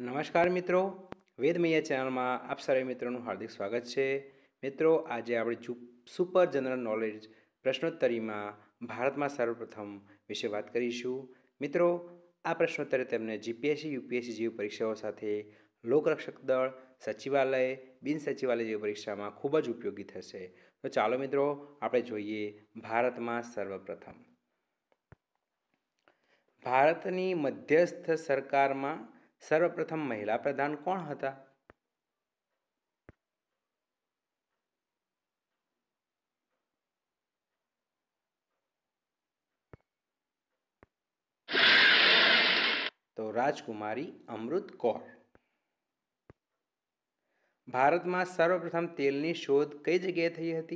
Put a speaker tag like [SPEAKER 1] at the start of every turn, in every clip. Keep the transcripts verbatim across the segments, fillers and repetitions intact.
[SPEAKER 1] નમસ્કાર મિત્રો, વેદમૈયા ચેનલમાં આપ સર્વે મિત્રોનું હાર્દિક સ્વાગત છે. મિત્રો, આજે આપણે જુ સુપર જનરલ નોલેજ પ્રશ્નોત્તરીમાં ભારતમાં સર્વપ્રથમ વિશે વાત કરીશું. મિત્રો, આ પ્રશ્નોત્તરી તેમને જીપીએસસી યુપીએસસી જેવી પરીક્ષાઓ સાથે લોકરક્ષક દળ, સચિવાલય, બિન સચિવાલય જેવી પરીક્ષામાં ખૂબ જ ઉપયોગી થશે. તો ચાલો મિત્રો, આપણે જોઈએ ભારતમાં સર્વપ્રથમ. ભારતની મધ્યસ્થ સરકારમાં સર્વપ્રથમ મહિલા પ્રધાન કોણ હતા? તો રાજકુમારી અમૃત કૌર. ભારતમાં સર્વપ્રથમ તેલની શોધ કઈ જગ્યાએ થઈ હતી?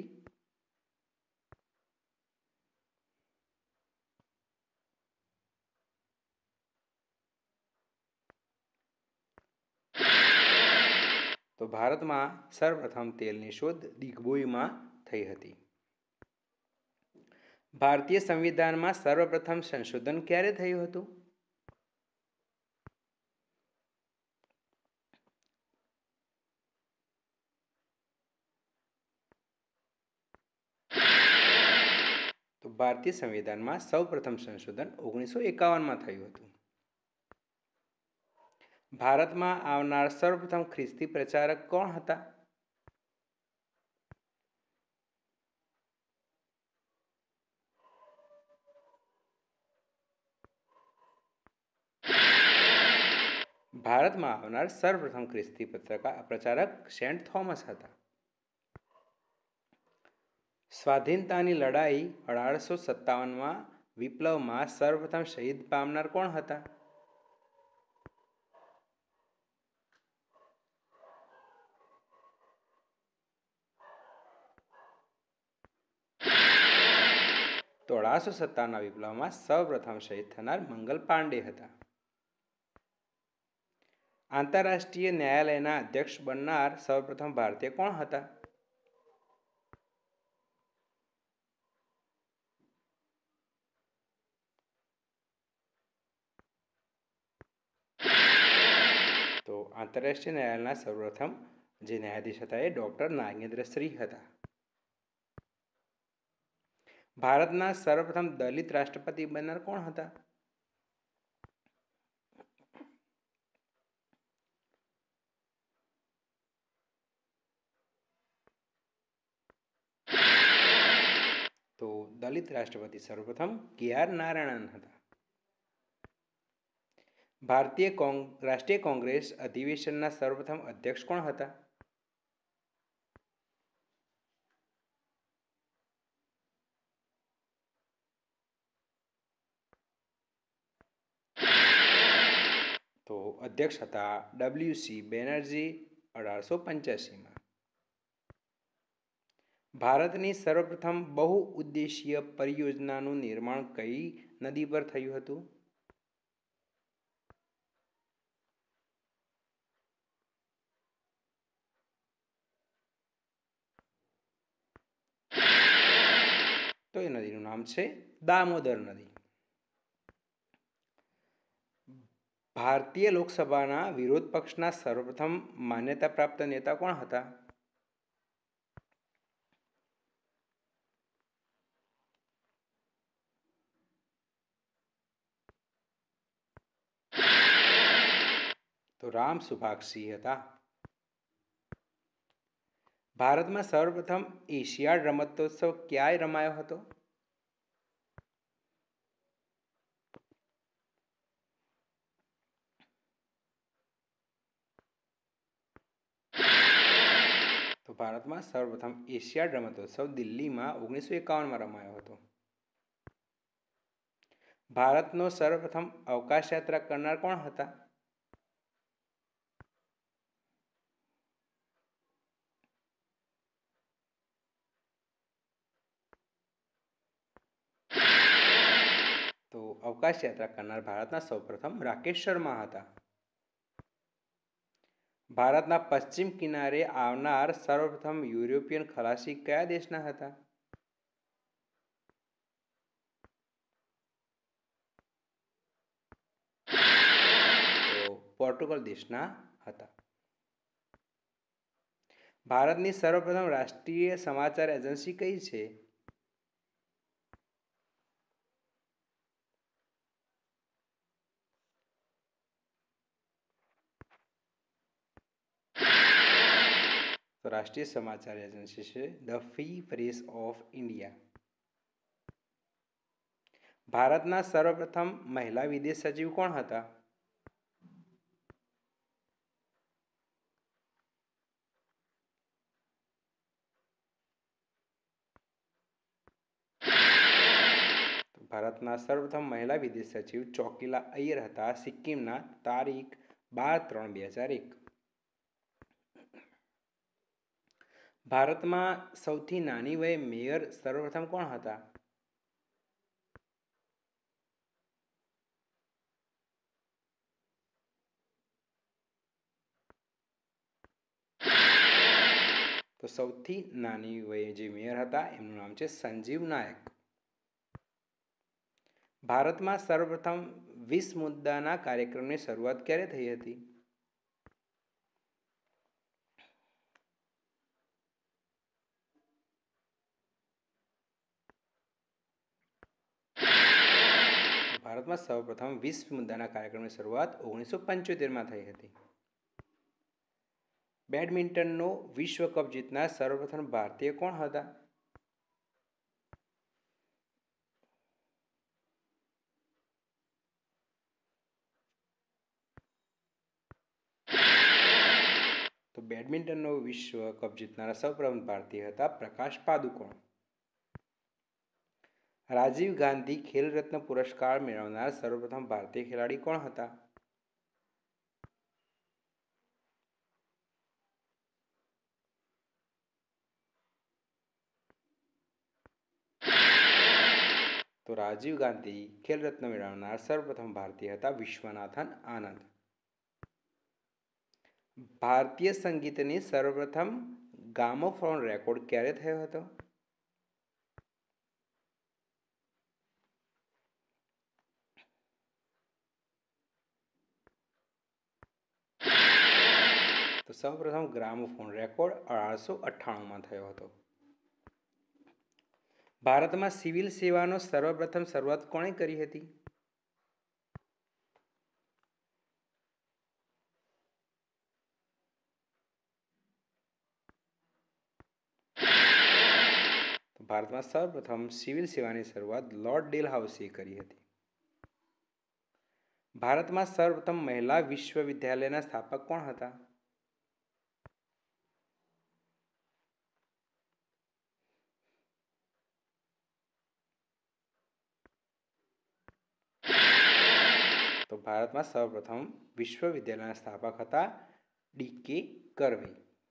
[SPEAKER 1] તો ભારતમાં સર્વપ્રથમ તેલની શોધ દિગ્બોઈમાં થઈ હતી. ભારતીય સંવિધાનમાં સર્વપ્રથમ સંશોધન ક્યારે થયું હતું? તો ભારતીય સંવિધાનમાં સૌપ્રથમ સંશોધન ઓગણીસો એકાવનમાં થયું હતું. ભારતમાં આવનાર સર્વપ્રથમ ખ્રિસ્તી પ્રચારક કોણ હતા? ભારતમાં આવનાર સર્વપ્રથમ ખ્રિસ્તી પ્રચારક સેન્ટ થોમસ હતા. સ્વાધીનતાની લડાઈ અઢારસો સત્તાવનમાં વિપ્લવમાં સર્વપ્રથમ શહીદ પામનાર કોણ હતા? તો અઢારસો સત્તાવનના વિપ્લવમાં સૌપ્રથમ શહીદ થનાર મંગલ પાંડે હતા. આંતરરાષ્ટ્રીય ન્યાયાલયના અધ્યક્ષ બનનાર સૌપ્રથમ ભારતીય કોણ હતા? તો આંતરરાષ્ટ્રીય ન્યાયાલયના સર્વપ્રથમ જે ન્યાયાધીશ હતા એ ડૉક્ટર નાગેન્દ્ર શ્રી હતા. ભારતના સર્વપ્રથમ દલિત રાષ્ટ્રપતિ બનનાર કોણ હતા? તો દલિત રાષ્ટ્રપતિ સર્વપ્રથમ કે આર નારાયણન હતા. ભારતીય કોંગ રાષ્ટ્રીય કોંગ્રેસ અધિવેશનના સર્વપ્રથમ અધ્યક્ષ કોણ હતા? તો અધ્યક્ષ હતા ડબલ્યુ સી બેનર્જી અઢારસો પંચ્યાસીમાં. ભારતની સર્વપ્રથમ બહુઉદ્દેશીય પરિયોજનાનું નિર્માણ કઈ નદી પર થયું હતું? તો એ નદીનું નામ છે દામોદર નદી. ભારતીય લોકસભાના વિરોધ પક્ષના સર્વપ્રથમ માન્યતા પ્રાપ્ત નેતા કોણ હતા? તો રામ સુભાષસિંહ હતા. ભારતમાં સર્વપ્રથમ એશિયાડ રમતોત્સવ ક્યારે રમાયો હતો? તો ભારતમાં સર્વપ્રથમ એશિયાડ રમતોત્સવ દિલ્હીમાં ઓગણીસો એકાવનમાં રમાયો હતો. ભારતનો સર્વપ્રથમ અવકાશ યાત્રા કરનાર કોણ હતા? તો અવકાશ યાત્રા કરનાર ભારતના સૌપ્રથમ રાકેશ શર્મા હતા. ભારતના પશ્ચિમ કિનારે આવનાર સર્વપ્રથમ યુરોપિયન ખલાસી કયા દેશના હતા? તો પોર્ટુગલ દેશના હતા. ભારતની સર્વપ્રથમ રાષ્ટ્રીય સમાચાર એજન્સી કઈ છે? તો રાષ્ટ્રીય સમાચાર એજન્સી છે the free press of India. ભારતના સર્વપ્રથમ મહિલા વિદેશ સચિવ કોણ હતા? ભારતના સર્વપ્રથમ મહિલા વિદેશ સચિવ ચોકીલા અય્યર હતા, સિક્કિમના, તારીખ બાર ત્રણ બે હજાર એક. ભારતમાં સૌથી નાની વયે મેયર સર્વપ્રથમ કોણ હતા? તો સૌથી નાની વયે જે મેયર હતા એમનું નામ છે સંજીવ નાયક. ભારતમાં સર્વપ્રથમ વીસ મુદ્દાના કાર્યક્રમની શરૂઆત ક્યારે થઈ હતી? ભારતમાં સૌપ્રથમ વીસ મુદ્દાના કાર્યક્રમની શરૂઆત ઓગણીસો પંચોતેરમાં થઈ હતી. બેડમિન્ટનનો વિશ્વ કપ જીતનાર સર્વપ્રથમ ભારતીય કોણ હતા? તો બેડમિન્ટનનો વિશ્વ કપ જીતનારા સૌપ્રથમ ભારતીય હતા પ્રકાશ પાદુકોણ. રાજીવ ગાંધી ખેલ રત્ન પુરસ્કાર મેળવનાર સર્વપ્રથમ ભારતીય ખેલાડી કોણ હતા? તો રાજીવ ગાંધી ખેલ રત્ન મેળવનાર સર્વપ્રથમ ભારતીય હતા વિશ્વનાથન આનંદ. ભારતીય સંગીતની સર્વપ્રથમ ગ્રામોફોન રેકોર્ડ ક્યારે થયો હતો? તો સૌપ્રથમ ગ્રામોફોન રેકોર્ડ અઢારસો અઠ્ઠાણુંમાં થયો હતો. ભારતમાં સિવિલ સેવાનો સર્વપ્રથમ શરૂઆત કોણે કરી હતી? ભારતમાં સર્વપ્રથમ સિવિલ સેવાની શરૂઆત લોર્ડ ડેલહાઉસીએ કરી હતી. ભારતમાં સર્વપ્રથમ મહિલા વિશ્વવિદ્યાલયના સ્થાપક કોણ હતા? તો ભારતમાં સર્વપ્રથમ વિશ્વવિદ્યાલયના સ્થાપક હતા ડી કે કરવે.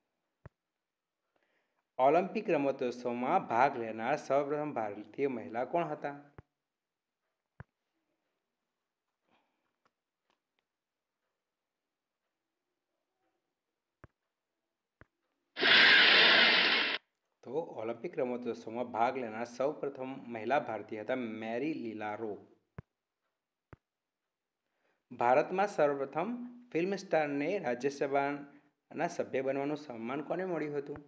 [SPEAKER 1] ઓલિમ્પિક રમતોત્સવમાં ભાગ લેનાર સૌપ્રથમ ભારતીય મહિલા કોણ હતા? તો ઓલિમ્પિક રમતોત્સવમાં ભાગ લેનાર સૌપ્રથમ મહિલા ભારતીય હતા મેરી લીલારો. ભારતમાં સર્વપ્રથમ ફિલ્મ સ્ટારને રાજ્યસભાના સભ્ય બનવાનું સન્માન કોને મળ્યું હતું?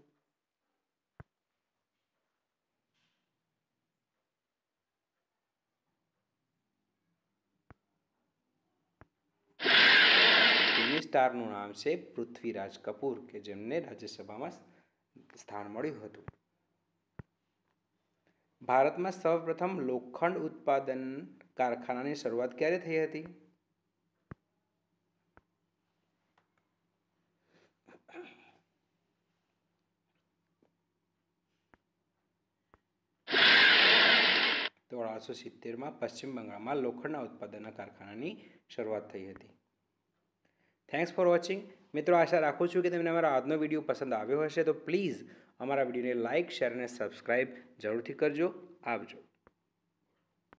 [SPEAKER 1] ફિલ્મ સ્ટારનું નામ છે પૃથ્વીરાજ કપૂર કે જેમને રાજ્યસભામાં સ્થાન મળ્યું હતું. ભારતમાં સૌપ્રથમ લોખંડ ઉત્પાદન કારખાનાની શરૂઆત ક્યારે થઈ હતી? તો ઓગણીસો સિત્તેરમાં પશ્ચિમ બંગાળમાં લોખંડના ઉત્પાદનના કારખાનાની શરૂઆત થઈ હતી. Thanks for watching. મિત્રો, આશા રાખું છું કે તમને અમારો આજનો વિડીયો પસંદ આવ્યો હશે. તો પ્લીઝ અમારા વિડીયોને લાઇક, શેર અને સબસ્ક્રાઈબ જરૂરથી કરજો. આવજો.